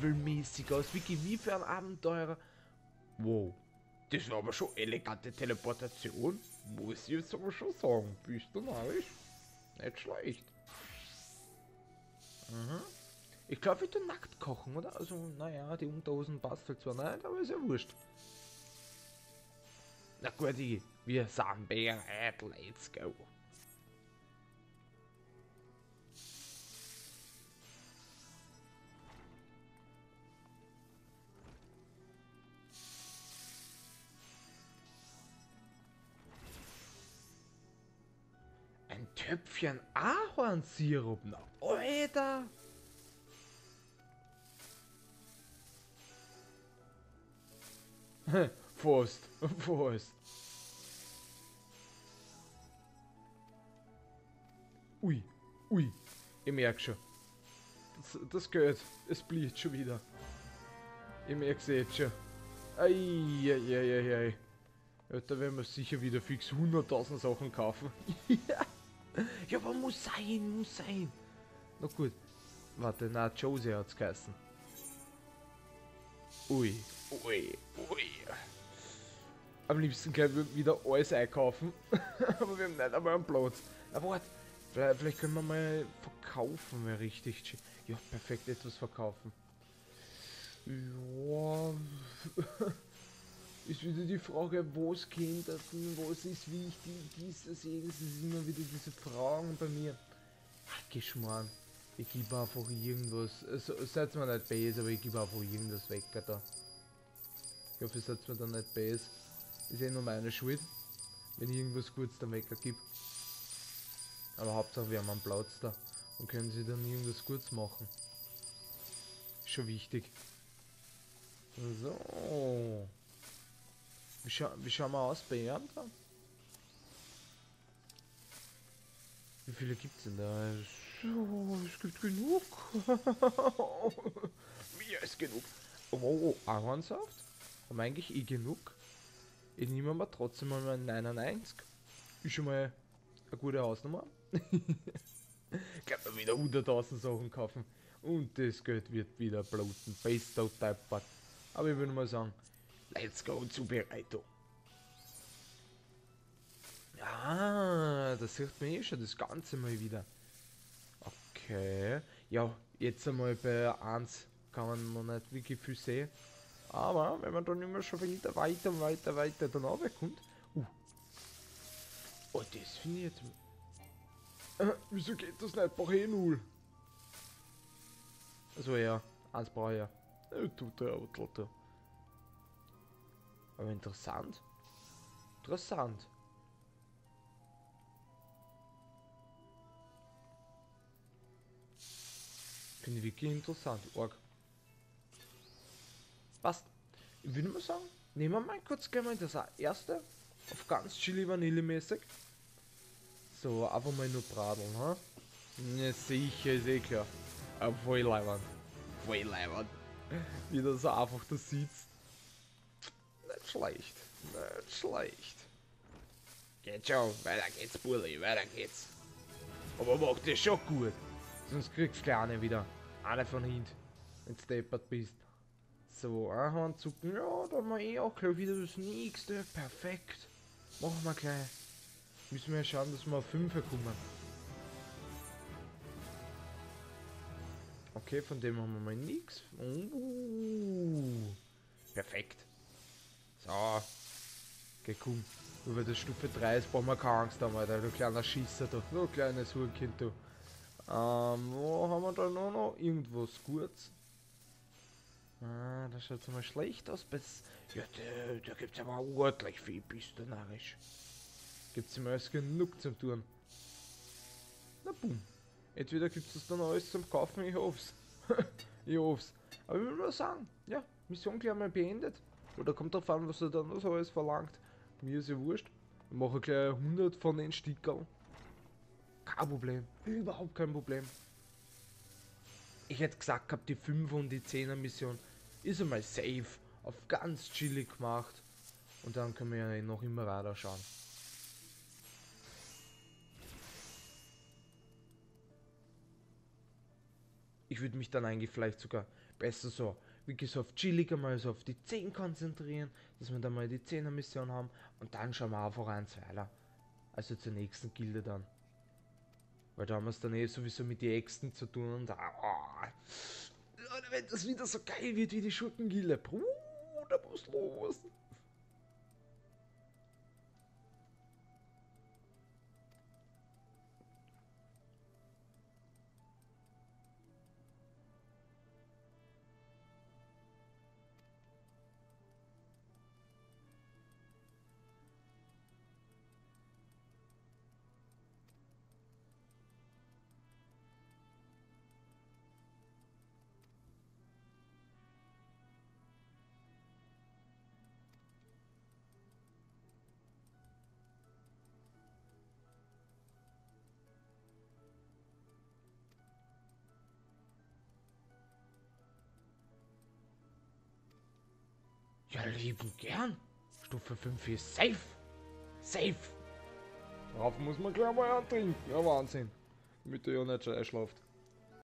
Marvel-mäßig aus. Wie für ein Abenteurer. Wow. Das war aber schon elegante Teleportation. Muss ich jetzt aber schon sagen. Bist du narrisch? Nicht schlecht. Mhm. Ich glaube, ich tue nackt kochen, oder? Also, naja, die Unterhosen passt halt zwar nicht, aber ist ja wurscht. Na gut, wir sind bereit, let's go. Ein Töpfchen Ahornsirup, na Alter! Fast, fast. Ui, ui, ich merke schon. Das geht, es blüht schon wieder. Ich merke es jetzt schon. Eieieiei. Ja, da werden wir sicher wieder fix 100.000 Sachen kaufen. Ja, aber muss sein, muss sein. Na gut. Warte, na, Josie hat's geheißen. Ui, ui, ui. Am liebsten gleich wieder alles einkaufen. Aber wir haben nicht einmal einen Platz. Aber warte, vielleicht können wir mal verkaufen, wäre richtig. Ja, perfekt, etwas verkaufen. Ja. Ist wieder die Frage, was kennt das denn, was ist wichtig, dieses, jenes, das ist immer wieder diese Fragen bei mir. Ach, Geschmarrn. Ich gebe einfach irgendwas, also, seid mir nicht base, aber ich gebe einfach irgendwas weg, da. Ich hoffe, ihr seid mir dann nicht base. Ist eh nur meine Schuld, wenn ich irgendwas Gutes dann weggebe. Aber Hauptsache wir haben einen Platz da und können sie dann irgendwas Gutes machen. Ist schon wichtig. So. Wie schauen wir aus bei ihm da? Wie viele gibt's denn da? So, es gibt genug. Mir ist genug. Oh, Ahornsaft? Haben wir eigentlich eh genug? Ich nehme aber trotzdem mal meinen 99. Ist schon mal eine gute Hausnummer. Kann man wieder 100.000 Sachen kaufen. Und das Geld wird wieder bluten. Bester Type. Aber ich würde mal sagen, let's go Zubereitung. Ja, das sieht man eh schon das Ganze mal wieder. Okay. Ja, jetzt einmal bei 1 kann man noch nicht wirklich viel sehen. Aber wenn man dann immer schon wieder weiter dann runterkommt. Oh, das finde ich jetzt. Wieso geht das nicht? Brauche ich 0. Also ja, 1 brauche ich ja. Tut er, tut er. Aber interessant. Interessant. Finde ich wirklich interessant. Org. Passt. Ich würde mal sagen, nehmen wir mal kurz gleich mal das erste. Auf ganz chili vanille mäßig. So, einfach mal nur bradeln, ha? Ja, sicher, ist eh klar. Aber voll leibend. Voll leibend. Wie das so einfach da sitzt. Nicht schlecht. Nicht schlecht. Geht schon, weiter geht's, Bulli, weiter geht's. Aber macht das schon gut. Sonst kriegst du gleich eine wieder. Eine von hinten. Wenn du deppert bist. So, Ahorn zucken. Ja, da haben wir eh auch gleich wieder das nächste. Perfekt. Machen wir gleich. Müssen wir ja schauen, dass wir auf 5 kommen. Okay, von dem haben wir mal nichts. Perfekt. So. Okay, komm. Über das Stufe 3 ist, brauchen wir keine Angst haben, Alter. Du kleiner Schisser da. Du kleines Hurkind, du. Wo haben wir da noch? Irgendwas Gutes. Ah, das schaut mal schlecht aus. Ja, da gibt's aber ordentlich viel, bist du narrisch. Gibt's immer alles genug zum tun. Na boom. Entweder gibt's das dann alles zum Kaufen, ich hoff's. Ich hoff's. Aber ich will nur sagen, ja, Mission gleich mal beendet. Oder kommt drauf an, was er dann noch so alles verlangt. Mir ist ja wurscht. Ich mache gleich 100 von den Stickerl. Kein Problem. Überhaupt kein Problem. Ich hätte gesagt gehabt, die 5 und die 10er Mission ist einmal safe. Auf ganz chillig gemacht. Und dann können wir ja noch immer weiter schauen. Ich würde mich dann eigentlich vielleicht sogar Besser so, wie gesagt, chilliger mal so auf die 10 konzentrieren, dass wir dann mal die 10er Mission haben und dann schauen wir einfach eins weiter. Also zur nächsten Gilde dann. Weil da haben wir es dann sowieso mit den Äxten zu tun und wenn das wieder so geil wird wie die Schurkengilde, Bruder, was los? Ja, lieben gern. Stufe 5 ist safe. Safe. Darauf muss man gleich mal antrinken. Ja, Wahnsinn. Damit er ja nicht schon einschlaft.